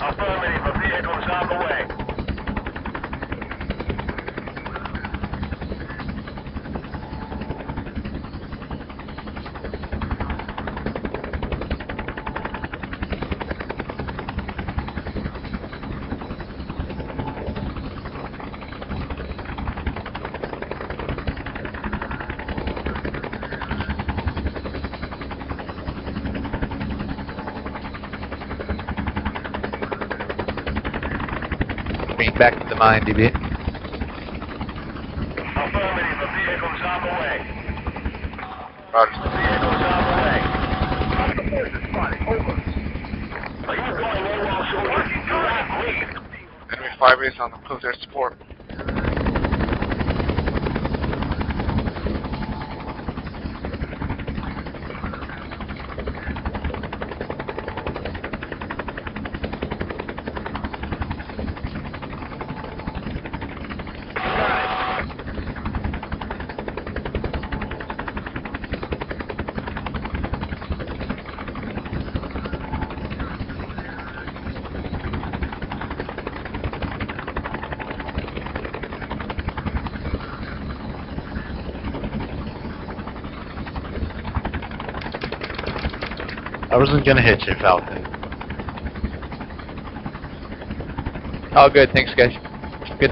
Affirmative, a vehicle's on the way. Back to the mine, DB. Affirmative, a vehicle's on the way. Roger. The vehicle's on the way. Over. Are you going in while soldiers? Do not leave. Enemy fire base on the close air support. I wasn't gonna hit you, Falcon. All good, thanks guys. Good.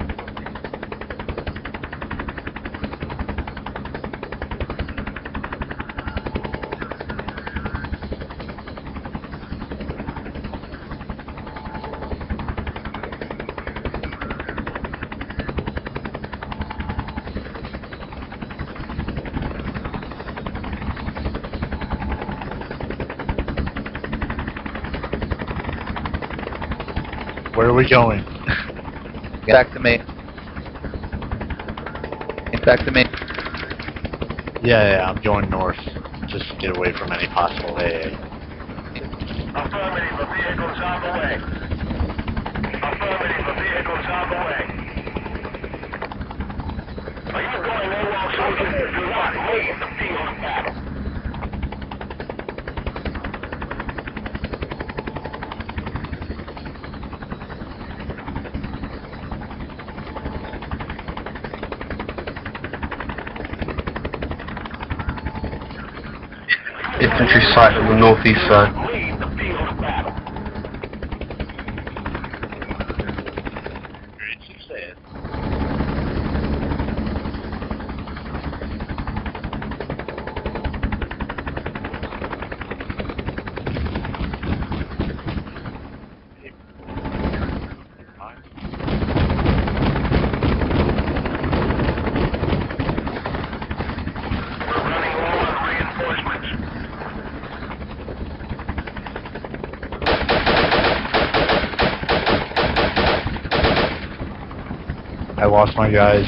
Where are we going? Back to me. Back to me. Yeah, I'm going north. Just to get away from any possible AA. Affirmative, a vehicle's on the way. Affirmative, a vehicle's on the way. Are you going in while soldiers? Do not leave the field of battle. Infantry site on the northeast side. Leave the field of battle. Great success. We're running low on reinforcements. I lost my guys.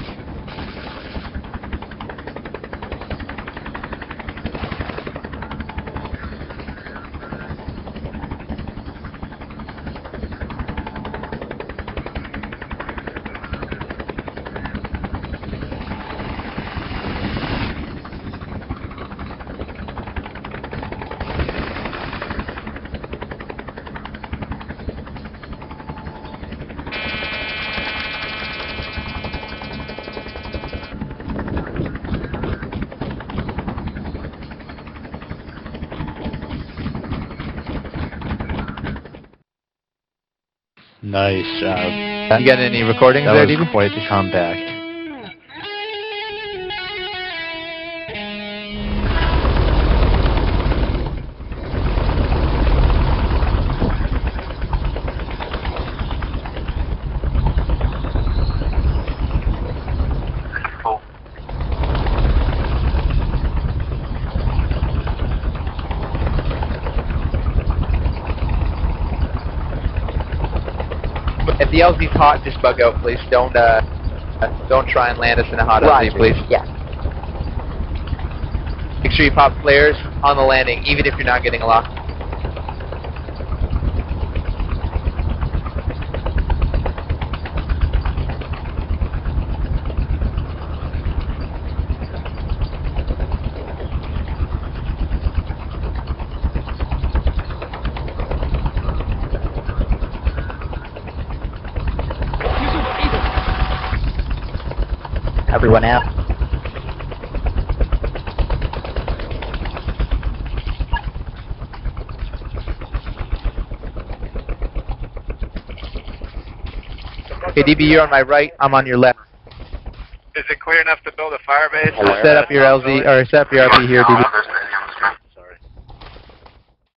Nice job. You got any recordings That there, was DB? quite the comeback. If the LZ's hot, just bug out, please. Don't try and land us in a hot LZ, please. Yeah. Make sure you pop flares on the landing, even if you're not getting a lock. everyone out. Okay, DB, you're on my right. I'm on your left. Is it clear enough to build a fire base? Set up your LZ, or set up your RP here, DB.